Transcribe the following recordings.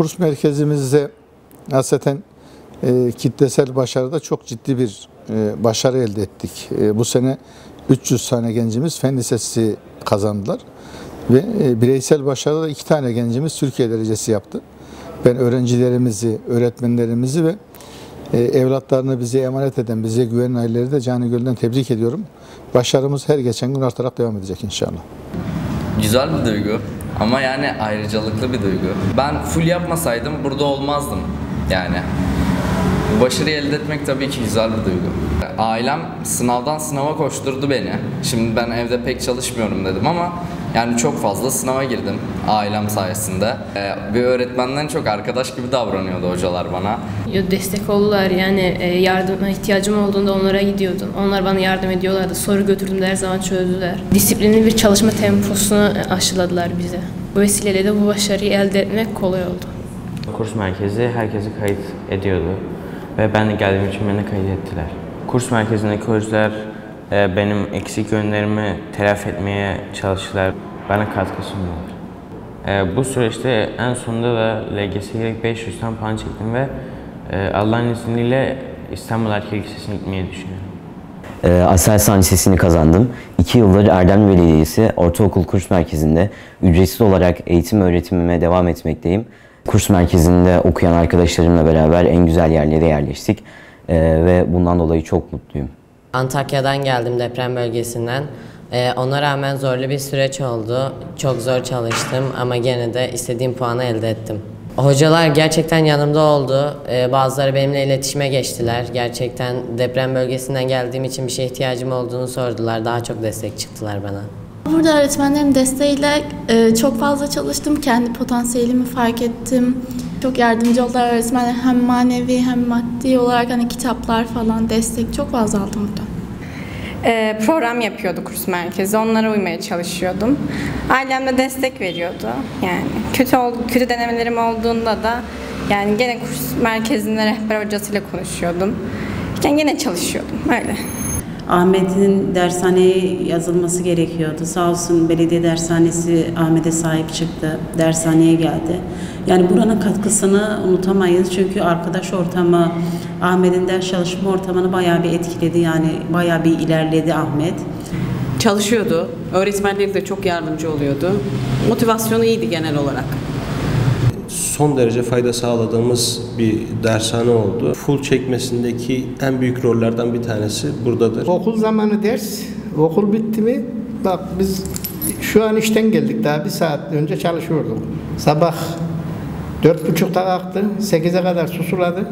kurs merkezimizde hasreten kitlesel başarıda çok ciddi bir başarı elde ettik. Bu sene 300 tane gencimiz fen lisesi kazandılar ve bireysel başarıda 2 tane gencimiz Türkiye derecesi yaptı. Ben öğrencilerimizi, öğretmenlerimizi ve evlatlarını bize emanet eden, bize güvenen aileleri de canı gönülden tebrik ediyorum. Başarımız her geçen gün artarak devam edecek inşallah. Güzel bir duygu ama yani ayrıcalıklı bir duygu. Ben full yapmasaydım burada olmazdım yani. Bu başarıyı elde etmek tabii ki güzel bir duygu. Ailem sınavdan sınava koşturdu beni. Şimdi ben evde pek çalışmıyorum dedim ama yani çok fazla sınava girdim ailem sayesinde. Bir öğretmenden çok arkadaş gibi davranıyordu hocalar bana. Destek oldular yani yardıma ihtiyacım olduğunda onlara gidiyordum. Onlar bana yardım ediyorlardı. Soru götürdüm her zaman çözdüler. Disiplinli bir çalışma temposunu aşıladılar bize. Bu vesileyle de bu başarıyı elde etmek kolay oldu. Kurs merkezi herkesi kayıt ediyordu ve ben de geldiğim için beni kayıt ettiler. Kurs merkezindeki hocalar benim eksik yönlerimi telafi etmeye çalıştılar, bana katkı sundular. Bu süreçte en sonunda da LGS'ye 500'ten puan çektim ve Allah'ın izniyle İstanbul Erkek Lisesi'ne gitmeyi düşünüyorum. Aselsan Lisesi'ni kazandım. 2 yıldır Erdem Belediyesi Ortaokul Kurs Merkezi'nde ücretsiz olarak eğitim öğretimime devam etmekteyim. Kurs merkezinde okuyan arkadaşlarımla beraber en güzel yerlere yerleştik ve bundan dolayı çok mutluyum. Antakya'dan geldim, deprem bölgesinden. Ona rağmen zorlu bir süreç oldu. Çok zor çalıştım ama gene de istediğim puanı elde ettim. Hocalar gerçekten yanımda oldu. Bazıları benimle iletişime geçtiler. Gerçekten deprem bölgesinden geldiğim için bir şeye ihtiyacım olduğunu sordular. Daha çok destek çıktılar bana. Burada öğretmenlerin desteğiyle çok fazla çalıştım. Kendi potansiyelimi fark ettim. Çok yardımcı oldular öğretmenler. Hem manevi hem maddi olarak hani kitaplar falan destek çok fazla aldım burada. Program yapıyordu kurs merkezi. Onlara uymaya çalışıyordum. Ailem de destek veriyordu. Yani kötü denemelerim olduğunda da yani gene kurs merkezinde rehber hocasıyla konuşuyordum. Yani gene çalışıyordum öyle. Ahmet'in dershaneye yazılması gerekiyordu. Sağ olsun belediye dershanesi Ahmet'e sahip çıktı. Dershaneye geldi. Yani buranın katkısını unutamayız. Çünkü arkadaş ortamı, Ahmet'in ders çalışma ortamını bayağı bir etkiledi. Yani bayağı bir ilerledi Ahmet. Çalışıyordu. Öğretmenleri de çok yardımcı oluyordu. Motivasyonu iyiydi genel olarak. Son derece fayda sağladığımız bir dershane oldu. Full çekmesindeki en büyük rollerden bir tanesi buradadır. Okul zamanı ders, okul bitti mi? Bak biz şu an işten geldik, daha 1 saat önce çalışıyorduk. Sabah 4.30'da kalktı, 8'e kadar susuladı.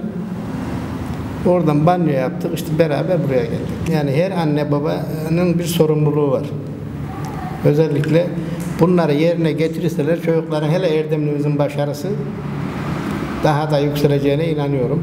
Oradan banyo yaptık, işte beraber buraya geldik. Yani her anne babanın bir sorumluluğu var. Özellikle bunları yerine getirirseler çocukların, hele Erdemli'mizin başarısı daha da yükseleceğine inanıyorum.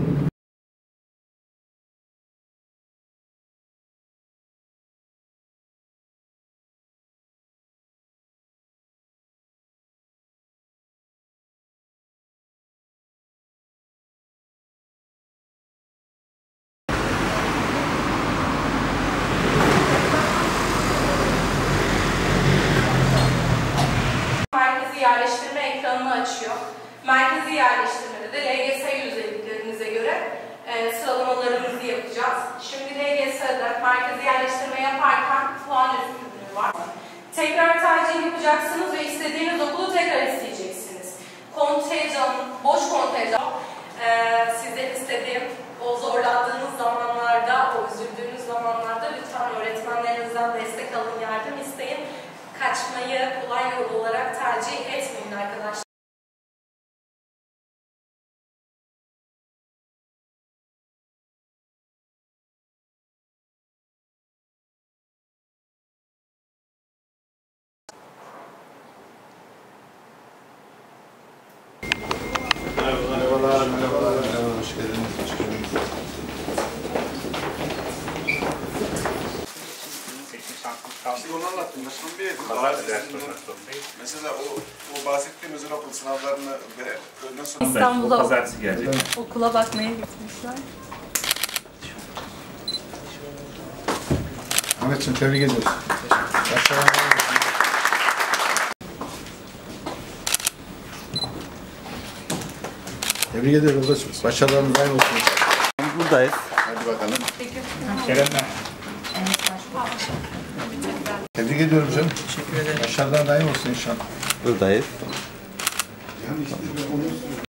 Merkezi yerleştirme ekranını açıyor. Merkezi yerleştirmede de LGS yüzeylerinize göre sıralamalarımızı yapacağız. Şimdi LGS'de merkezi yerleştirme yaparken puan üstünlüğü var. Tekrar tercih yapacaksınız ve istediğiniz okulu tekrar isteyeceksiniz. Kontenjan, boş kontenjan. Sizden istediğim o zorlandığınız zamanlarda, o üzüldüğünüz zamanlarda lütfen öğretmenlerinizden destek alın, yardım isteyin. Kaçmayı kolay yol olarak tercih etmeyin arkadaşlar. Merhabalar. Hoş geldiniz. İşte onu anlattım. Başkanım bir mesela o bahsettiğimiz okul sınavlarını ve öğleden sonra İstanbul'da okula bakmaya gitmişler. Ahmetciğim tebrik ediyoruz. Tebrik ederim kardeşim. Başarılarınız daim olsun. Buradayız. Hadi bakalım. Tebrik ediyorum canım. Teşekkür ederim. Başarılar daim olsun inşallah. Buradayız.